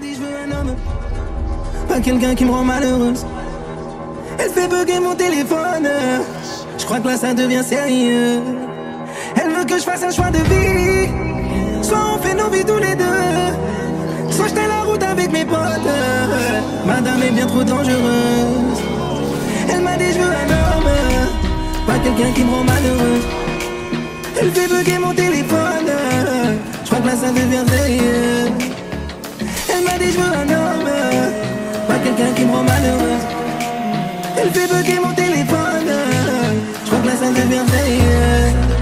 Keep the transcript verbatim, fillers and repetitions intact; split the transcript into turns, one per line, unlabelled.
dit je veux un homme, pas quelqu'un qui me rend malheureuse. Elle fait bugger mon téléphone, je crois que là ça devient sérieux. Elle veut que je fasse un choix de vie, soit on fait nos vies tous les deux, soit je tiens la route avec mes potes. Madame est bien trop dangereuse. Elle m'a dit je veux un homme, pas quelqu'un qui me rend malheureuse. Elle fait bugger mon téléphone, je crois que là ça devient sérieux. Elle m'a dit je veux un homme, pas quelqu'un qui me rend malheureuse. Elle fait bugger mon téléphone, je crois que là ça devient sérieux.